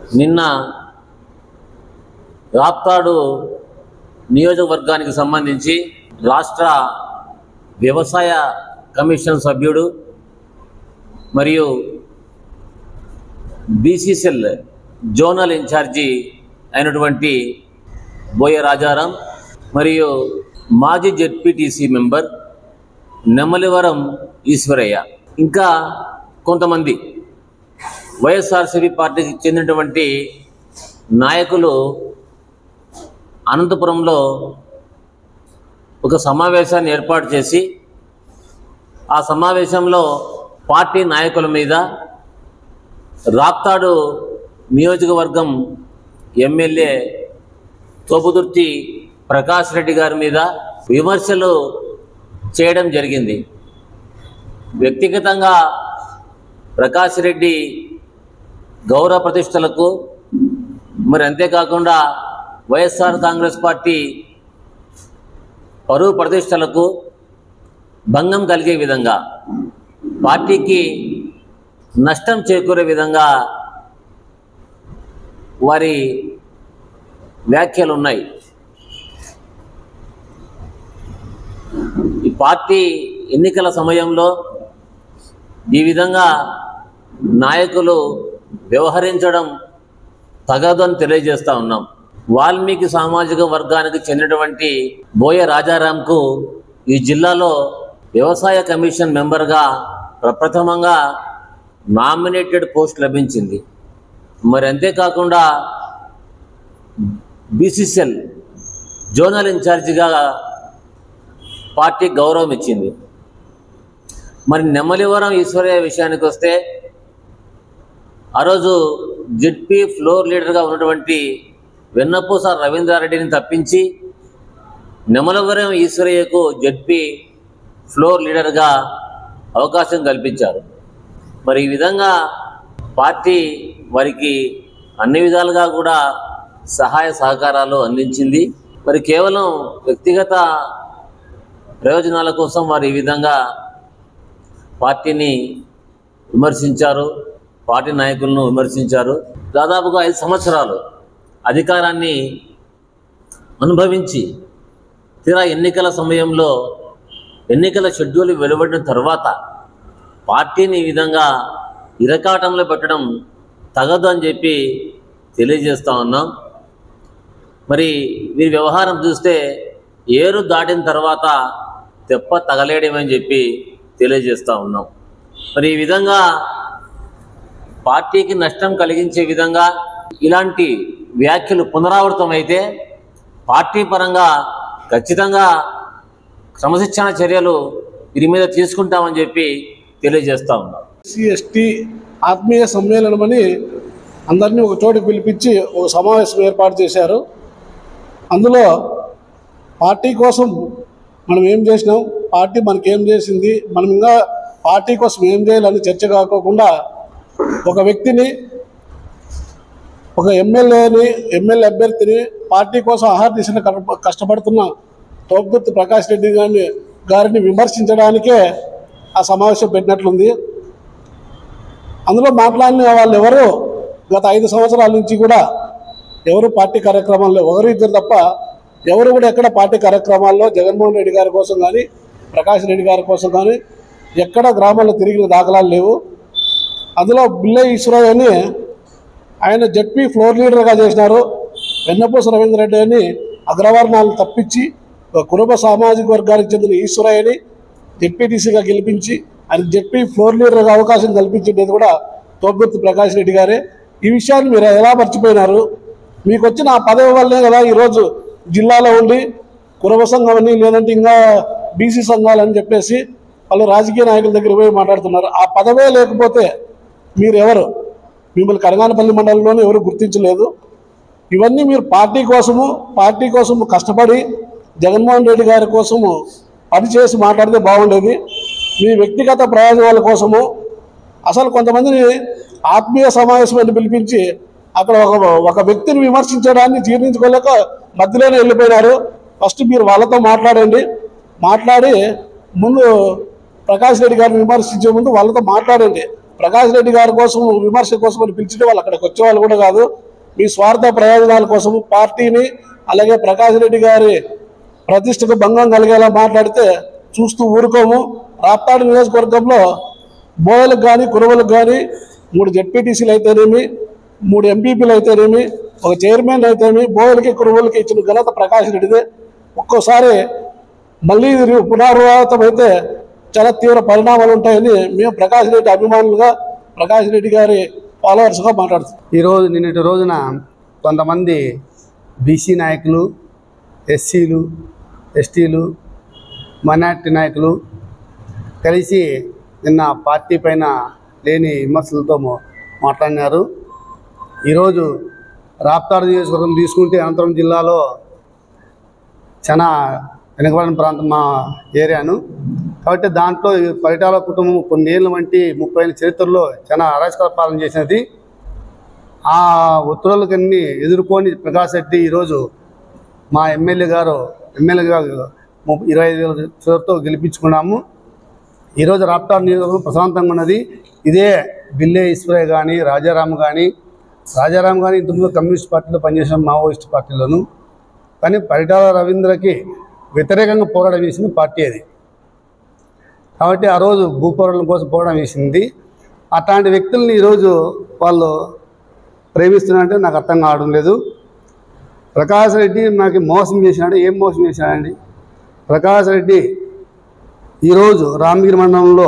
నిన్న రాప్తాడు నియోజకవర్గానికి సంబంధించి రాష్ట్ర వ్యవసాయ కమిషన్ సభ్యుడు మరియు బీసీసీఎల్ జోనల్ ఇన్ఛార్జి అయినటువంటి బోయ రాజారాం మరియు మాజీ జెడ్పీటీసీ మెంబర్ నెమలివరం ఈశ్వరయ్య ఇంకా కొంతమంది వైఎస్ఆర్సీపీ పార్టీకి చెందినటువంటి నాయకులు అనంతపురంలో ఒక సమావేశాన్ని ఏర్పాటు చేసి ఆ సమావేశంలో పార్టీ నాయకుల మీద రాప్తాడు నియోజకవర్గం ఎమ్మెల్యే తోపుదుర్తి ప్రకాష్ రెడ్డి గారి మీద విమర్శలు చేయడం జరిగింది. వ్యక్తిగతంగా ప్రకాష్ రెడ్డి గౌరవ ప్రతిష్టలకు మరి అంతేకాకుండా వైఎస్ఆర్ కాంగ్రెస్ పార్టీ పరువు ప్రతిష్టలకు భంగం కలిగే విధంగా పార్టీకి నష్టం చేకూరే విధంగా వారి వ్యాఖ్యలు ఉన్నాయి. ఈ పార్టీ ఎన్నికల సమయంలో ఈ విధంగా నాయకులు వ్యవహరించడం తగదు అని తెలియజేస్తూ ఉన్నాం. వాల్మీకి సామాజిక వర్గానికి చెందినటువంటి బోయ రాజారాంకు ఈ జిల్లాలో వ్యవసాయ కమిషన్ మెంబర్గా ప్రప్రథమంగా నామినేటెడ్ పోస్ట్ లభించింది. మరి అంతేకాకుండా బీసీసీఎల్ జోనల్ ఇన్ఛార్జిగా పార్టీ గౌరవం ఇచ్చింది. మరి నెమలివరం ఈశ్వరయ్య విషయానికి వస్తే ఆ రోజు జెడ్పీ ఫ్లోర్ లీడర్గా ఉన్నటువంటి వెన్నపూస రవీంద్రారెడ్డిని తప్పించి నెమలివరం ఈశ్వరయ్యకు జెడ్పీ ఫ్లోర్ లీడర్గా అవకాశం కల్పించారు. మరి ఈ విధంగా పార్టీ వారికి అన్ని విధాలుగా కూడా సహాయ సహకారాలు అందించింది. మరి కేవలం వ్యక్తిగత ప్రయోజనాల కోసం వారు ఈ విధంగా పార్టీని విమర్శించారు, పార్టీ నాయకులను విమర్శించారు. దాదాపుగా 5 సంవత్సరాలు అధికారాన్ని అనుభవించి తీరా ఎన్నికల సమయంలో ఎన్నికల షెడ్యూల్ వెలువడిన తర్వాత పార్టీని ఈ విధంగా ఇరకాటంలో పెట్టడం తగదు అని చెప్పి తెలియజేస్తూ ఉన్నాం. మరి వీరి వ్యవహారం చూస్తే ఏరు దాటిన తర్వాత తెప్ప తగలేయడమని చెప్పి తెలియజేస్తూ ఉన్నాం. మరి ఈ విధంగా పార్టీకి నష్టం కలిగించే విధంగా ఇలాంటి వ్యాఖ్యలు పునరావృతమైతే పార్టీ పరంగా ఖచ్చితంగా క్రమశిక్షణ చర్యలు వీరి మీద తీసుకుంటామని చెప్పి తెలియజేస్తూ ఉన్నాం. ఎస్సీ ఆత్మీయ సమ్మేళనం అని అందరినీ ఒక చోటుకు పిలిపించి ఒక సమావేశం ఏర్పాటు చేశారు. అందులో పార్టీ కోసం మనం ఏం చేసినాం, పార్టీ మనకేం చేసింది, మనం ఇంకా పార్టీ కోసం ఏం చేయాలని చర్చ కాకోకుండా ఒక వ్యక్తిని, ఒక ఎమ్మెల్యే అభ్యర్థిని పార్టీ కోసం ఆహార్దిశను కష్టపడుతున్న తోపుదుర్తి ప్రకాష్ రెడ్డి గారిని విమర్శించడానికే ఆ సమావేశం పెట్టినట్లుంది. అందులో మాట్లాడిన వాళ్ళు ఎవరు గత 5 సంవత్సరాల నుంచి కూడా ఎవరు పార్టీ కార్యక్రమాల్లో ఇద్దరు తప్ప ఎవరు కూడా ఎక్కడ పార్టీ కార్యక్రమాల్లో జగన్మోహన్ రెడ్డి గారి కోసం కానీ ప్రకాష్ రెడ్డి గారి కోసం కానీ ఎక్కడ గ్రామాల్లో తిరిగిన దాఖలాలు లేవు. అందులో బిల్లె ఈశ్వరయ్య అని ఆయన జెడ్పీ ఫ్లోర్ లీడర్గా చేసినారు. వెన్నపూస రవీంద్రరెడ్డి అని అగ్రవర్ణాలను తప్పించి కురుబ సామాజిక వర్గానికి చెందిన ఈశ్వరయ్యని జెడ్పీటీసీగా గెలిపించి ఆయన జెడ్పీ ఫ్లోర్ లీడర్గా అవకాశం కల్పించేది కూడా తోపుదుర్తి ప్రకాష్ రెడ్డి గారే. ఈ విషయాన్ని మీరు ఎలా మర్చిపోయినారు? మీకు వచ్చిన ఆ పదవి వల్లే కదా ఈరోజు జిల్లాలో ఉండి కురవ సంఘం అని లేదంటే ఇంకా బీసీ సంఘాలని చెప్పేసి వాళ్ళు రాజకీయ నాయకుల దగ్గర పోయి మాట్లాడుతున్నారు. ఆ పదవే లేకపోతే మీరు ఎవరు? మిమ్మల్ని కరగానపల్లి మండలంలోనే ఎవరు గుర్తించలేదు. ఇవన్నీ మీరు పార్టీ కోసము కష్టపడి జగన్మోహన్ రెడ్డి గారి కోసము పనిచేసి మాట్లాడితే బాగుండేది. మీ వ్యక్తిగత ప్రయోజనాల కోసము అసలు కొంతమందిని ఆత్మీయ సమావేశం పిలిపించి అక్కడ ఒక వ్యక్తిని విమర్శించడాన్ని జీర్ణించుకోలేక మధ్యలోనే వెళ్ళిపోయినారు. ఫస్ట్ మీరు వాళ్ళతో మాట్లాడి ముందు ప్రకాష్ రెడ్డి గారిని విమర్శించే ముందు వాళ్ళతో మాట్లాడండి. ప్రకాష్ రెడ్డి గారి కోసం విమర్శ కోసం అని పిలిచిన వాళ్ళు అక్కడికి వచ్చేవాళ్ళు కూడా కాదు. మీ స్వార్థ ప్రయోజనాల కోసం పార్టీని అలాగే ప్రకాష్ రెడ్డి గారి ప్రతిష్టకు భంగం కలిగేలా మాట్లాడితే చూస్తూ ఊరుకోము. రాప్తాడు నియోజకవర్గంలో బోయలకు కానీ కురువలకు కానీ 3 జెడ్పీటీసీలు అయితేనేమి, 3 ఎంపీపీలు అయితేనేమి, ఒక చైర్మన్ అయితేనేమి, బోయలకి కురువలకి ఇచ్చిన ఘనత ప్రకాష్ రెడ్డిదే. ఒక్కోసారి మళ్ళీ పునరావృతం అయితే చాలా తీవ్ర పరిణామాలు ఉంటాయని మేము ప్రకాష్ రెడ్డి అభిమానులుగా, ప్రకాష్ రెడ్డి గారి ఫాలోవర్స్గా మాట్లాడుతున్నాం. నిన్నటి రోజున కొంతమంది బీసీ నాయకులు, ఎస్సీలు, ఎస్టీలు, మైనార్టీ నాయకులు కలిసి నిన్న పార్టీ పైన లేని విమర్శలతో మాట్లాడినారు. ఈరోజు రాప్తాడు నియోజకవర్గం తీసుకుంటే అనంతపురం జిల్లాలో చాలా వెనుకబడిన ప్రాంతం మా ఏరియాను. కాబట్టి దాంట్లో పరిటాల కుటుంబం కొన్నేళ్ళ వంటి 30 ఏళ్ళ చరిత్రలో చాలా అరాచక పాలన చేసినది. ఆ ఒత్తిడులకన్నీ ఎదుర్కొని ప్రకాష్ రెడ్డి ఈరోజు మా ఎమ్మెల్యేగా 25,000 చివరితో గెలిపించుకున్నాము. ఈరోజు రాప్తాడు నియోజకవర్గం ప్రశాంతంగా ఉన్నది. ఇదే బిల్లే ఈశ్వరయ్య కానీ రాజారాం కానీ ఇంతకుముందు కమ్యూనిస్ట్ పార్టీలో పనిచేసిన మావోయిస్ట్ పార్టీలోను, కానీ పరిటాల రవీంద్రకి వ్యతిరేకంగా పోరాటం చేసిన పార్టీ అది. కాబట్టి ఆ రోజు భూపోరాటం కోసం పోరాటం చేసింది. అట్లాంటి వ్యక్తుల్ని ఈరోజు వాళ్ళు ప్రేమిస్తున్నారంటే నాకు అర్థం కావడం లేదు. ప్రకాష్ రెడ్డి నాకు మోసం చేసినాడు. ఏం మోసం చేసినాడండి? ప్రకాష్ రెడ్డి ఈరోజు రామగిరి మండలంలో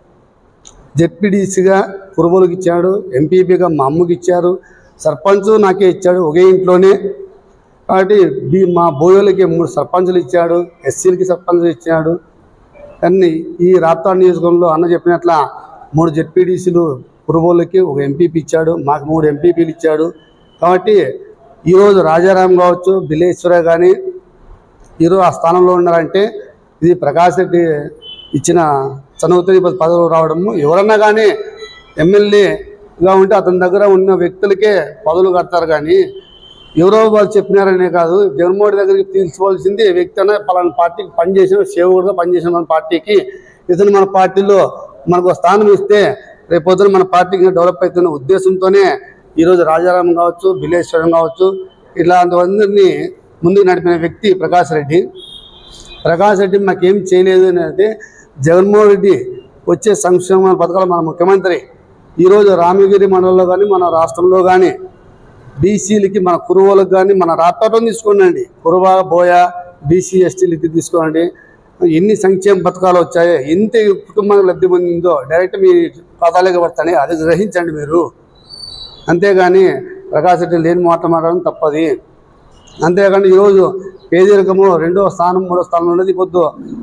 జెడ్పీటీసీగా కురుబోలుకి ఇచ్చాడు, ఎంపీపీగా మా అమ్మకి ఇచ్చారు, సర్పంచ్ నాకే ఇచ్చాడు ఒకే ఇంట్లోనే. కాబట్టి మా బోయోలకి 3 సర్పంచులు ఇచ్చాడు, ఎస్సీలకి సర్పంచులు ఇచ్చాడు. కానీ ఈ రాప్తాడు నియోజకవర్గంలో అన్న చెప్పినట్ల 3 జెడ్పీటీసీలు కురుబోళ్ళకి ఒక ఎంపీపీ ఇచ్చాడు, మాకు 3 ఎంపీపీలు ఇచ్చాడు. కాబట్టి ఈరోజు రాజారాం కావచ్చు, బిల్లేశ్వర కానీ ఈరోజు ఆ స్థానంలో ఉన్నారంటే ఇది ప్రకాష్ రెడ్డి ఇచ్చిన చనువుతని పదవులు రావడము. ఎవరన్నా కానీ ఎమ్మెల్యేగా ఉంటే అతని దగ్గర ఉన్న వ్యక్తులకే పదవులు కడతారు, కానీ ఎవరో వాళ్ళు చెప్పినారనే కాదు. జగన్మోహన్ దగ్గరికి తీసుకోవాల్సింది వ్యక్తి అన్న పలానా పార్టీకి పనిచేసిన, సేవకుడుగా పనిచేసిన మన పార్టీకి ఇతను మన పార్టీలో మనకు స్థానం ఇస్తే రేపొద్దున మన పార్టీకి డెవలప్ అవుతున్న ఉద్దేశంతోనే ఈరోజు రాజారాం కావచ్చు, బిల్లేశ్వరం కావచ్చు, ఇలాంటివన్నీ ముందుకు నడిపిన వ్యక్తి ప్రకాష్ రెడ్డి. ప్రకాష్ రెడ్డి మాకేం చేయలేదు అని అంటే జగన్మోహన్ రెడ్డి వచ్చే సంక్షేమ పథకాలు మన ముఖ్యమంత్రి ఈరోజు రామగిరి మండలంలో కానీ మన రాష్ట్రంలో కానీ బీసీలకి, మన కురువలకు కానీ మన రాప్తాడులో తీసుకోండి, కురువ బోయ బీసీ ఎస్టీలకి తీసుకోండి, ఎన్ని సంక్షేమ పథకాలు వచ్చాయో, ఎంత కుటుంబానికి లబ్ధి పొందిందో డైరెక్ట్ మీ ఖాతాలోకి పడతాయి. అది గ్రహించండి మీరు. అంతేగాని ప్రకాష్ రెడ్డి లేని మాట్లాడడం తప్పది. అంతేకాని ఈరోజు పేదరికము 2వ స్థానం 3వ స్థానంలో ఉన్నది. పొద్దు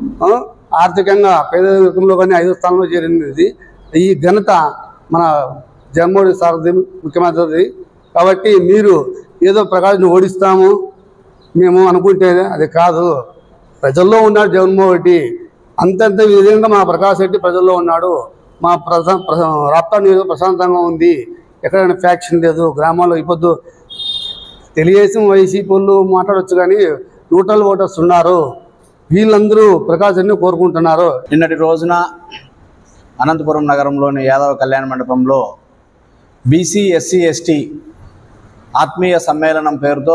ఆర్థికంగా పేదరికంలో కానీ 5వ స్థానంలో చేరింది. ఈ ఘనత మన జగన్మోహన్ సారథి ముఖ్యమంత్రి. కాబట్టి మీరు ఏదో ప్రకాష్ని ఓడిస్తాము మేము అనుకుంటే అది కాదు. ప్రజల్లో ఉన్నాడు జగన్మోహన్ రెడ్డి. అంతంత విధంగా మా ప్రకాష్ రెడ్డి ప్రజల్లో ఉన్నాడు. మా రాప్తాడు నియోజకవర్గం ప్రశాంతంగా ఉంది. ఎక్కడైనా ఫ్యాక్షన్ లేదు. గ్రామాల్లో ఇప్పుడు తెలుగుదేశం వైసీపీ వాళ్ళు మాట్లాడవచ్చు, కానీ న్యూట్రల్ ఓటర్స్ ఉన్నారు. వీళ్ళందరూ ప్రకాష్ రెడ్డిని కోరుకుంటున్నారు. నిన్నటి రోజున అనంతపురం నగరంలోని యాదవ కళ్యాణ మండపంలో బీసీ ఎస్సీ ఎస్టీ ఆత్మీయ సమ్మేళనం పేరుతో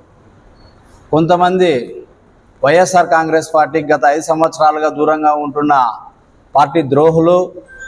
కొంతమంది వైఎస్ఆర్ కాంగ్రెస్ పార్టీకి గత 5 సంవత్సరాలుగా దూరంగా ఉంటున్న పార్టీ ద్రోహులు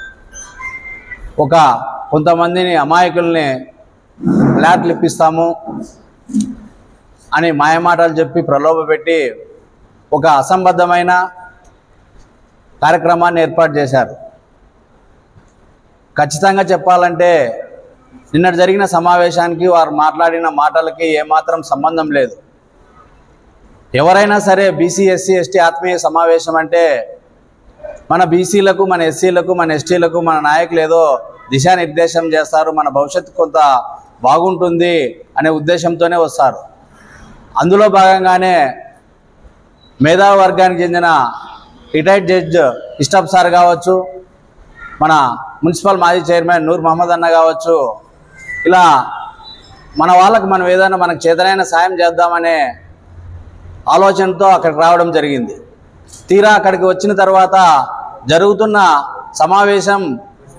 కొంతమందిని అమాయకుల్ని ఫ్లాట్లు ఇప్పిస్తాము అని మాయమాటలు చెప్పి ప్రలోభపెట్టి ఒక అసంబద్ధమైన కార్యక్రమాన్ని ఏర్పాటు చేశారు. ఖచ్చితంగా చెప్పాలంటే నిన్నటి జరిగిన సమావేశానికి వారు మాట్లాడిన మాటలకి ఏమాత్రం సంబంధం లేదు. ఎవరైనా సరే బీసీ ఎస్సీ ఎస్టీ ఆత్మీయ సమావేశం అంటే మన బీసీలకు, మన ఎస్సీలకు, మన ఎస్టీలకు మన నాయకులు ఏదో దిశానిర్దేశం చేస్తారు, మన భవిష్యత్తు కొంత బాగుంటుంది అనే ఉద్దేశంతోనే వస్తారు. అందులో భాగంగానే మేధావి వర్గానికి చెందిన రిటైర్డ్ జడ్జ్ ఇస్టాబ్ సార్ కావచ్చు, మన మున్సిపల్ మాజీ చైర్మన్ నూర్ మహమ్మద్ అన్న కావచ్చు, ఇలా మన వాళ్ళకు మనం ఏదైనా మనకు చేతనైన సాయం చేద్దామనే ఆలోచనతో అక్కడికి రావడం జరిగింది. తీరా అక్కడికి వచ్చిన తర్వాత జరుగుతున్న సమావేశం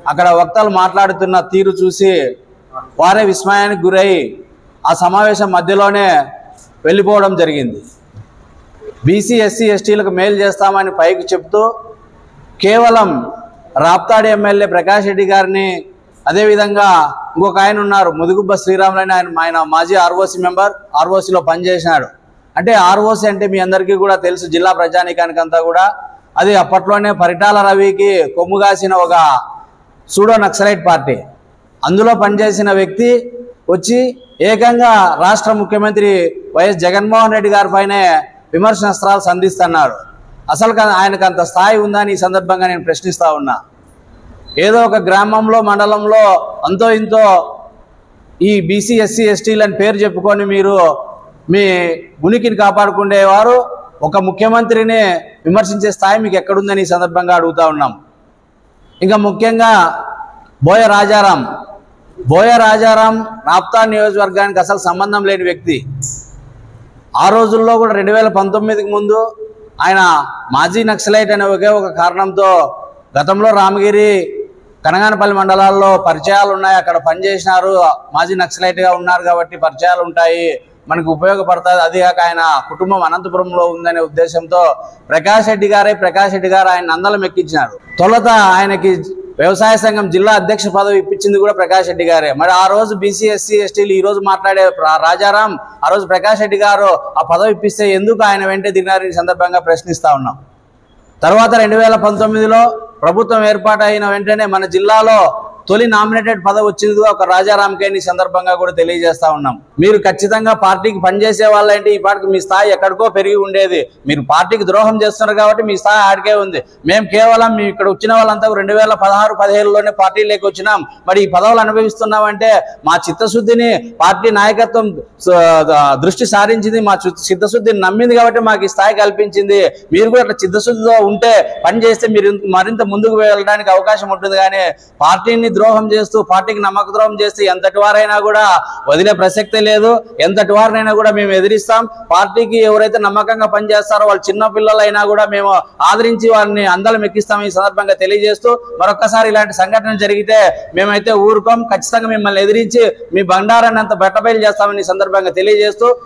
అక్కడ వక్తలు మాట్లాడుతున్న తీరు చూసి వారే విస్మయానికి గురై ఆ సమావేశం మధ్యలోనే వెళ్ళిపోవడం జరిగింది. బీసీ ఎస్సీ ఎస్టీలకు మేలు చేస్తామని పైకి చెప్తూ కేవలం రాప్తాడు ఎమ్మెల్యే ప్రకాష్ రెడ్డి గారిని, అదేవిధంగా ఇంకొక ఆయన ఉన్నారు ముదుగుబ్బ శ్రీరాములని, ఆయన మాజీ ఆర్ఓసీ మెంబర్, ఆర్ఓసీలో పనిచేసినాడు. అంటే ఆర్ఓసీ అంటే మీ అందరికీ కూడా తెలుసు, జిల్లా ప్రజానీకానికంతా కూడా అది అప్పట్లోనే పరిటాల రవికి కొమ్ముగాసిన ఒక సూడో నక్సలైట్ పార్టీ. అందులో పనిచేసిన వ్యక్తి వచ్చి ఏకంగా రాష్ట్ర ముఖ్యమంత్రి వైఎస్ జగన్మోహన్ రెడ్డి గారి పైనే విమర్శనాస్త్రాలు సంధిస్తున్నాడు. అసలు ఆయనకు అంత స్థాయి ఉందని ఈ సందర్భంగా నేను ప్రశ్నిస్తూ ఉన్నా. ఏదో ఒక గ్రామంలో మండలంలో అంతో ఇంతో ఈ బీసీ ఎస్సీ ఎస్టీలని పేరు చెప్పుకొని మీరు మీ ఉనికిని కాపాడుకునేవారు ఒక ముఖ్యమంత్రిని విమర్శించే స్థాయి మీకు ఎక్కడుందని ఈ సందర్భంగా అడుగుతూ ఉన్నాం. ఇంకా ముఖ్యంగా బోయ రాజారాం రాప్తాడు నియోజకవర్గానికి అసలు సంబంధం లేని వ్యక్తి. ఆ రోజుల్లో కూడా 2019కి ముందు ఆయన మాజీ నక్సలైట్ అనే ఒకే ఒక కారణంతో గతంలో రామగిరి కనగానపల్లి మండలాల్లో పరిచయాలు ఉన్నాయి, అక్కడ పనిచేసినారు, మాజీ నక్సలైట్గా ఉన్నారు కాబట్టి పరిచయాలు ఉంటాయి, మనకు ఉపయోగపడుతుంది. అది కాక ఆయన కుటుంబం అనంతపురంలో ఉందనే ఉద్దేశంతో ప్రకాష్ రెడ్డి గారు ఆయన నందలం ఎక్కించినారు. తొలుత ఆయనకి వ్యవసాయ సంఘం జిల్లా అధ్యక్ష పదవి ఇప్పించింది కూడా ప్రకాష్ రెడ్డి గారే. మరి ఆ రోజు బీసీ ఎస్సీ ఎస్టీలు ఈ రోజు మాట్లాడే రాజారాం, ఆ రోజు ప్రకాష్ రెడ్డి గారు ఆ పదవి ఇప్పిస్తే ఎందుకు ఆయన వెంటే దిగినారని సందర్భంగా ప్రశ్నిస్తూ ఉన్నాం. తర్వాత 2019లో ప్రభుత్వం ఏర్పాటైన వెంటనే మన జిల్లాలో తొలి నామినేటెడ్ పదవి వచ్చింది ఒక రాజారాంకే ఈ సందర్భంగా కూడా తెలియజేస్తా ఉన్నాం. మీరు ఖచ్చితంగా పార్టీకి పనిచేసే వాళ్ళంటే ఈ పార్టీకి మీ స్థాయి ఎక్కడికో పెరిగి ఉండేది. మీరు పార్టీకి ద్రోహం చేస్తున్నారు కాబట్టి మీ స్థాయి ఆడికే ఉంది. మేము కేవలం మీ ఇక్కడ వచ్చిన వాళ్ళంతా 2016-17లోనే పార్టీలోకి వచ్చినాం. మరి ఈ పదవులు అనుభవిస్తున్నామంటే మా చిత్తశుద్ధిని పార్టీ నాయకత్వం దృష్టి సారించింది, మా చిత్తశుద్ధిని నమ్మింది కాబట్టి మాకు ఈ స్థాయి కల్పించింది. మీరు కూడా అట్లా చిత్తశుద్ధితో ఉంటే పని చేస్తే మీరు మరింత ముందుకు వెళ్ళడానికి అవకాశం ఉంటుంది. కానీ పార్టీని ద్రోహం చేస్తూ, పార్టీకి నమ్మక ద్రోహం చేస్తే ఎంతటి వారైనా కూడా వదిలే ప్రసక్తే లేదు. ఎంతటి వారినైనా కూడా మేము ఎదిరిస్తాం. పార్టీకి ఎవరైతే నమ్మకంగా పనిచేస్తారో వాళ్ళు చిన్న పిల్లలైనా కూడా మేము ఆదరించి వారిని అందలం ఎక్కిస్తాం. ఈ సందర్భంగా తెలియజేస్తూ మరొక్కసారి ఇలాంటి సంఘటన జరిగితే మేమైతే ఊరుకోం, ఖచ్చితంగా మిమ్మల్ని ఎదిరించి మీ బండారాన్ని అంత బట్టబయలు చేస్తామని ఈ సందర్భంగా తెలియజేస్తూ